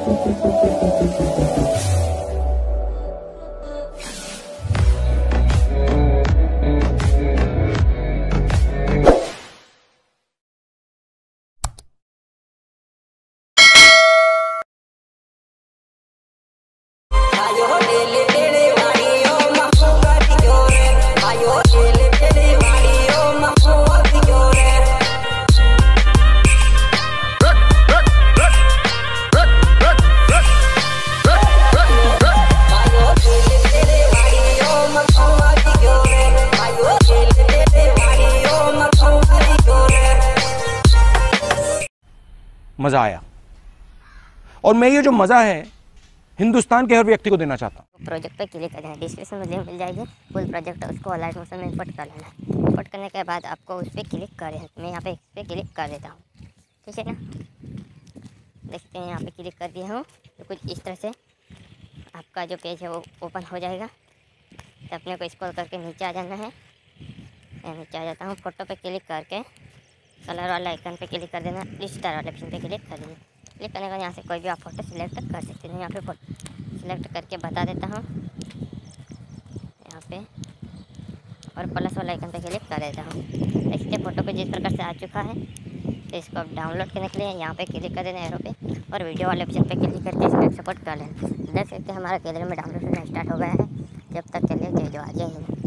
मज़ा आया और मैं ये जो मज़ा है हिंदुस्तान के हर व्यक्ति को देना चाहता हूँ। प्रोजेक्ट पे क्लिक करें, डिस्क्रिप्शन में लिंक मिल जाएगी, फुल प्रोजेक्ट उसको लाइव मोशन में इंपोर्ट कर लेना। इंपोर्ट करने के बाद आपको उस पर क्लिक करें, मैं यहाँ पे इस पर क्लिक कर देता हूँ, ठीक है ना। देखते हैं यहाँ पे क्लिक कर दिया हूँ तो कुछ इस तरह से आपका जो पेज है वो ओपन हो जाएगा। तो अपने को स्क्रॉल करके नीचे आ जाना है, मैं नीचे आ जाता हूँ। फ़ोटो पे क्लिक करके कलर वाला आइकन पे क्लिक कर देना, स्टार वाले ऑप्शन पे क्लिक कर देना। क्लिक करने का यहाँ से कोई भी आप फ़ोटो सिलेक्ट कर सकते हैं। यहाँ पे फ़ोटो सिलेक्ट करके बता देता हूँ यहाँ पे, और प्लस वाला आइकन पे क्लिक कर देता हूँ। देखिए फ़ोटो पे जिस प्रकार से आ चुका है। तो इसको अब डाउनलोड करने के लिए यहाँ पे क्लिक कर देना एरो पे, और वीडियो वाले ऑप्शन पे क्लिक करके इसको एक्सपोर्ट कर लेना। देख सकते हैं हमारा गैलरी में डाउनलोड होना स्टार्ट हो गया है। जब तक चलिए जय जवान, जय हिंद।